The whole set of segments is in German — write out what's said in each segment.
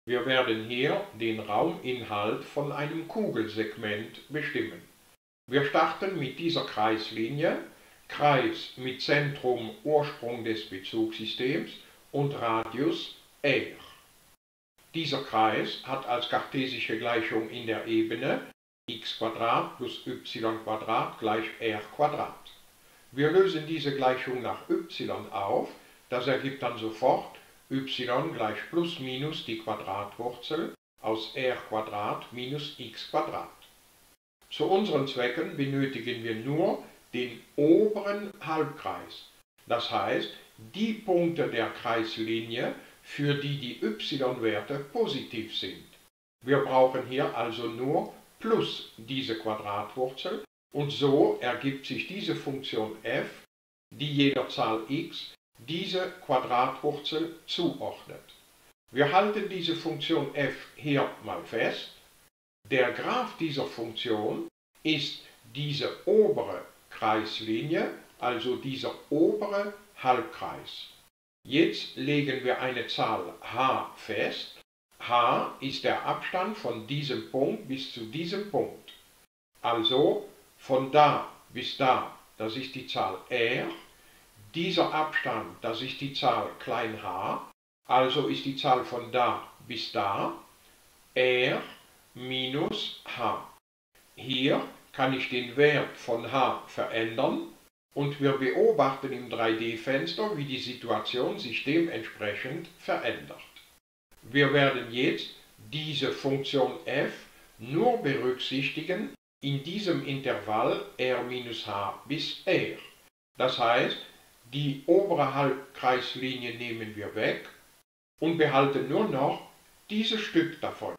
Wir werden hier den Rauminhalt von einem Kugelsegment bestimmen. Wir starten mit dieser Kreislinie, Kreis mit Zentrum Ursprung des Bezugssystems und Radius r. Dieser Kreis hat als kartesische Gleichung in der Ebene x plus y gleich r². Wir lösen diese Gleichung nach y auf, das ergibt dann sofort y gleich plus minus die Quadratwurzel aus r² minus x². Zu unseren Zwecken benötigen wir nur den oberen Halbkreis, das heißt die Punkte der Kreislinie, für die die y-Werte positiv sind. Wir brauchen hier also nur plus diese Quadratwurzel und so ergibt sich diese Funktion f, die jeder Zahl x diese Quadratwurzel zuordnet. Wir halten diese Funktion f hier mal fest. Der Graph dieser Funktion ist diese obere Kreislinie, also dieser obere Halbkreis. Jetzt legen wir eine Zahl h fest. H ist der Abstand von diesem Punkt bis zu diesem Punkt. Also von da bis da, das ist die Zahl r. Dieser Abstand, das ist die Zahl klein h. Also ist die Zahl von da bis da r minus h. Hier kann ich den Wert von h verändern und wir beobachten im 3D-Fenster, wie die Situation sich dementsprechend verändert. Wir werden jetzt diese Funktion f nur berücksichtigen in diesem Intervall r minus h bis r. Das heißt, die obere Halbkreislinie nehmen wir weg und behalten nur noch dieses Stück davon.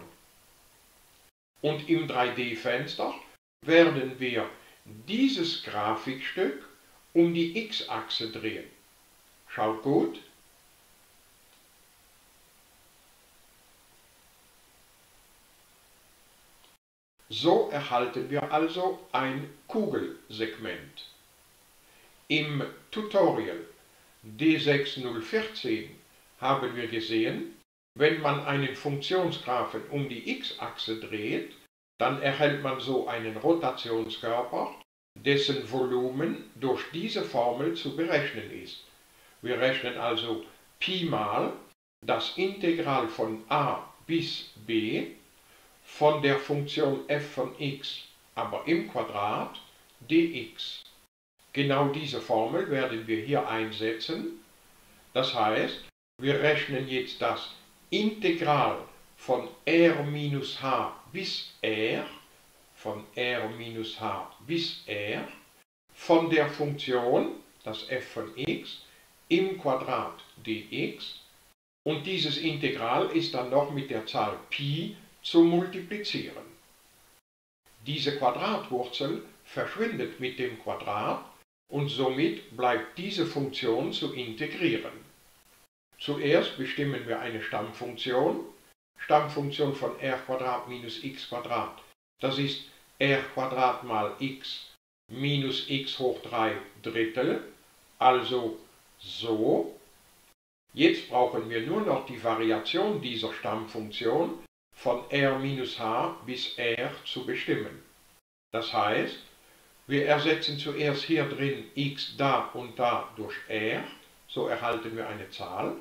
Und im 3D-Fenster werden wir dieses Grafikstück um die x-Achse drehen. Schaut gut. So erhalten wir also ein Kugelsegment. Im Tutorial D6014 haben wir gesehen, wenn man einen Funktionsgraphen um die x-Achse dreht, dann erhält man so einen Rotationskörper, dessen Volumen durch diese Formel zu berechnen ist. Wir rechnen also Pi mal das Integral von a bis b von der Funktion f von x, aber im Quadrat dx. Genau diese Formel werden wir hier einsetzen. Das heißt, wir rechnen jetzt das Integral von r minus h bis r, von r minus h bis r, von der Funktion, das f von x, im Quadrat dx, und dieses Integral ist dann noch mit der Zahl Pi zu multiplizieren. Diese Quadratwurzel verschwindet mit dem Quadrat und somit bleibt diese Funktion zu integrieren. Zuerst bestimmen wir eine Stammfunktion. Stammfunktion von r² minus x². Das ist r² mal x minus x hoch 3 Drittel, also so. Jetzt brauchen wir nur noch die Variation dieser Stammfunktion von r minus h bis r zu bestimmen. Das heißt, wir ersetzen zuerst hier drin x da und da durch r, so erhalten wir eine Zahl.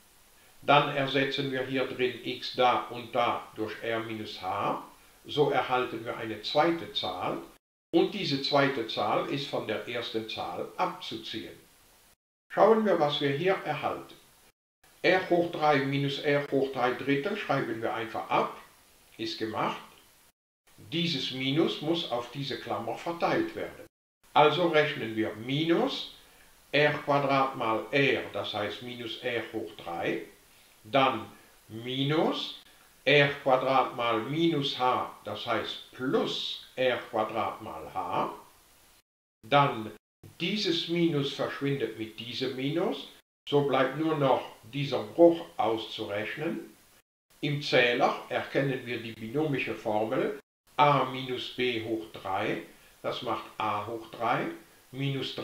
Dann ersetzen wir hier drin x da und da durch r minus h, so erhalten wir eine zweite Zahl. Und diese zweite Zahl ist von der ersten Zahl abzuziehen. Schauen wir, was wir hier erhalten. r hoch 3 minus r hoch 3 Drittel schreiben wir einfach ab, ist gemacht. Dieses Minus muss auf diese Klammer verteilt werden. Also rechnen wir minus r² mal r, das heißt minus r hoch 3, dann minus r² mal minus h, das heißt plus r² mal h, dann dieses Minus verschwindet mit diesem Minus, so bleibt nur noch dieser Bruch auszurechnen. Im Zähler erkennen wir die binomische Formel a minus b hoch 3, das macht a hoch 3, minus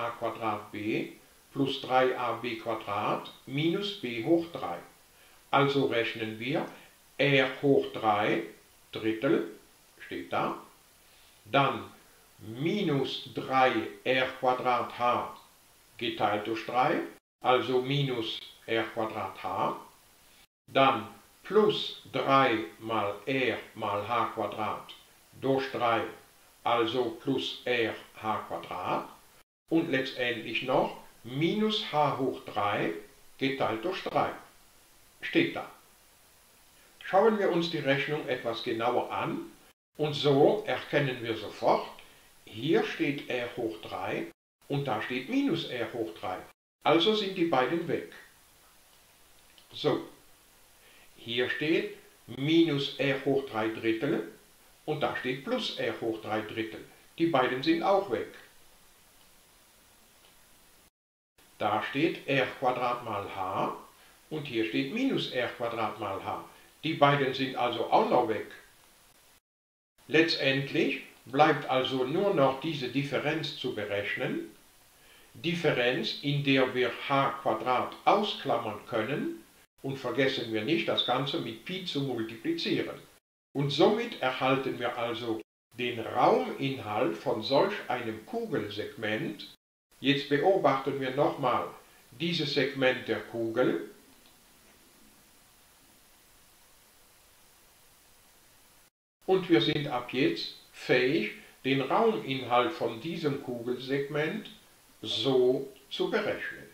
3a² plus 3ab minus b hoch 3. Also rechnen wir r hoch 3 Drittel, steht da. Dann minus 3r Quadrat h geteilt durch 3, also minus r Quadrat h. Dann plus 3 mal r mal h Quadrat durch 3, also plus r h Quadrat. Und letztendlich noch minus h hoch 3 geteilt durch 3. Steht da. Schauen wir uns die Rechnung etwas genauer an und so erkennen wir sofort, hier steht r hoch 3 und da steht minus r hoch 3. Also sind die beiden weg. So, hier steht minus r hoch 3 Drittel und da steht plus r hoch 3 Drittel. Die beiden sind auch weg. Da steht r Quadrat mal h und hier steht minus r Quadrat mal h. Die beiden sind also auch noch weg. Letztendlich bleibt also nur noch diese Differenz zu berechnen. Differenz, in der wir h² ausklammern können und vergessen wir nicht, das Ganze mit Pi zu multiplizieren. Und somit erhalten wir also den Rauminhalt von solch einem Kugelsegment. Jetzt beobachten wir nochmal dieses Segment der Kugel. Und wir sind ab jetzt fähig, den Rauminhalt von diesem Kugelsegment so zu berechnen.